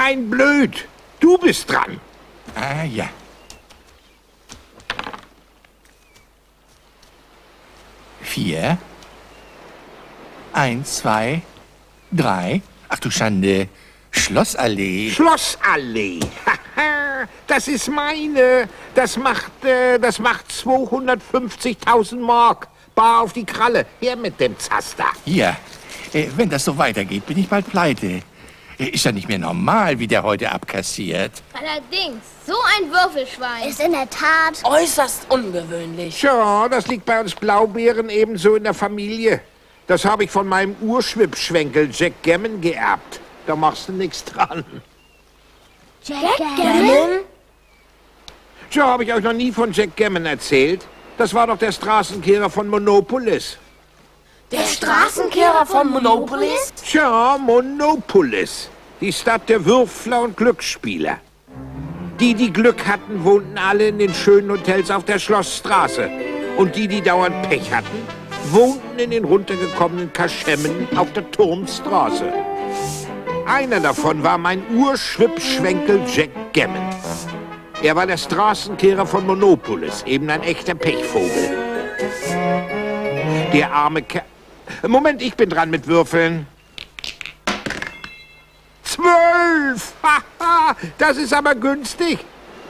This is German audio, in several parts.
Nein, blöd. Du bist dran. Ah, ja. Vier. 1, 2, 3. Ach du Schande. Schlossallee. Schlossallee. Das ist meine. Das macht 250.000 Mark. Bar auf die Kralle. Her mit dem Zaster. Hier. Wenn das so weitergeht, bin ich bald pleite. Ist ja nicht mehr normal, wie der heute abkassiert. Allerdings, so ein Würfelschwein Ist in der Tat Äußerst ungewöhnlich. Tja, das liegt bei uns Blaubeeren ebenso in der Familie. Das habe ich von meinem Urschwippschwenkel Jack Gammon geerbt. Da machst du nichts dran. Jack Gammon? Tja, habe ich euch noch nie von Jack Gammon erzählt? Das war doch der Straßenkehrer von Monopolis. Der Straßenkehrer von Monopolis? Tja, Monopolis. Die Stadt der Würfler und Glücksspieler. Die Glück hatten, wohnten alle in den schönen Hotels auf der Schlossstraße. Und die dauernd Pech hatten, wohnten in den runtergekommenen Kaschemmen auf der Turmstraße. Einer davon war mein Urschwippschwenkel Jack Gammon. Er war der Straßenkehrer von Monopolis, eben ein echter Pechvogel. Der arme Kerl... Moment, ich bin dran mit Würfeln. 12! Haha, das ist aber günstig.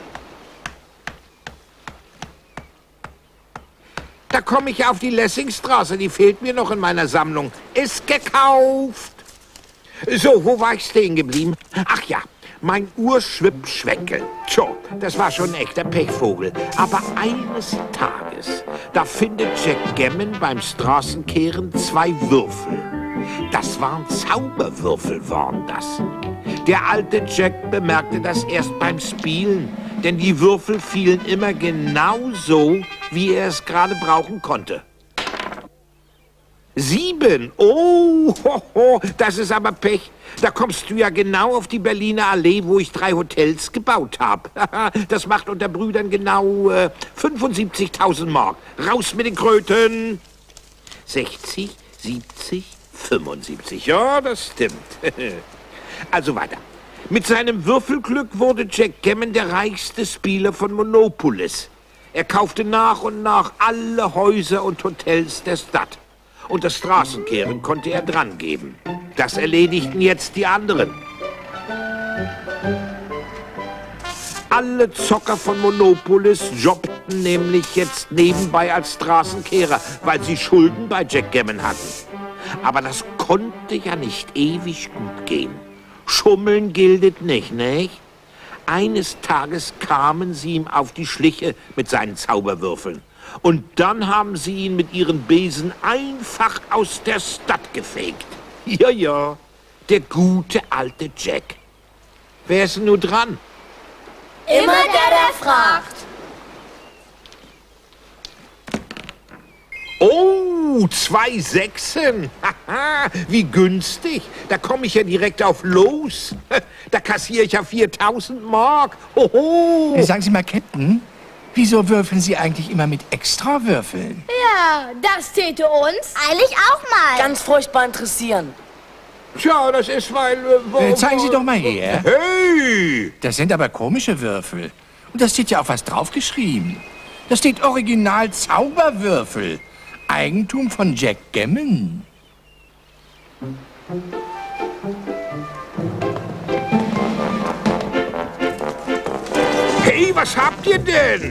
Da komme ich auf die Lessingstraße, die fehlt mir noch in meiner Sammlung. Ist gekauft. So, wo war ich stehen geblieben? Ach ja, mein Urschwippschwenkel. Tja, das war schon ein echter Pechvogel. Aber eines Tages, da findet Jack Gammon beim Straßenkehren 2 Würfel. Das waren Zauberwürfel, waren das. Der alte Jack bemerkte das erst beim Spielen, denn die Würfel fielen immer genau so, wie er es gerade brauchen konnte. 7. Oh, hoho, das ist aber Pech. Da kommst du ja genau auf die Berliner Allee, wo ich 3 Hotels gebaut habe. Das macht unter Brüdern genau 75.000 Mark. Raus mit den Kröten. 60, 70, 75. Ja, das stimmt. Also weiter. Mit seinem Würfelglück wurde Jack Gammon der reichste Spieler von Monopolis. Er kaufte nach und nach alle Häuser und Hotels der Stadt. Und das Straßenkehren konnte er drangeben. Das erledigten jetzt die anderen. Alle Zocker von Monopolis jobbten nämlich jetzt nebenbei als Straßenkehrer, weil sie Schulden bei Jack Gammon hatten. Aber das konnte ja nicht ewig gut gehen. Schummeln giltet nicht, nicht? Eines Tages kamen sie ihm auf die Schliche mit seinen Zauberwürfeln. Und dann haben sie ihn mit ihren Besen einfach aus der Stadt gefegt. Ja, ja, der gute alte Jack. Wer ist denn nur dran? Immer der fragt. Oh, 2 Sechsen. Haha, wie günstig. Da komme ich ja direkt auf los. Da kassiere ich ja 4.000 Mark. Hoho. Sagen Sie mal, Captain, wieso würfeln Sie eigentlich immer mit Extrawürfeln? Ja, das täte uns Eilig auch mal. Ganz furchtbar interessieren. Tja, das ist, weil... Zeigen Sie doch mal her. Hey! Das sind aber komische Würfel. Und da steht ja auch was draufgeschrieben. Da steht Original Zauberwürfel. Eigentum von Jack Gammon. Hey, was habt ihr denn?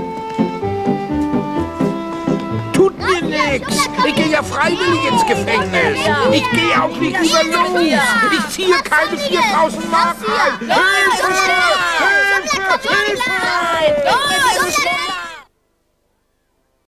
Tut mir nix. Ich gehe ja freiwillig ins Gefängnis. Ich gehe auch nicht über los. Ich ziehe keine 4.000 Mark ein. Hilfe! Hilfe! Hilfe! Nein! Oh, so schnell!